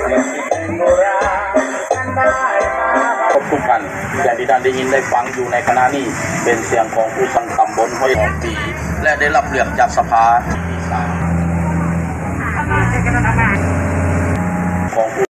ขอบคุณกันอย่างที่ท่านได้ยินได้ฟังอยู่ในขณะนี้เป็นเสียงของผู้สังตำบลห้วยหอมปีและได้รับเลือกจากสภาของผู้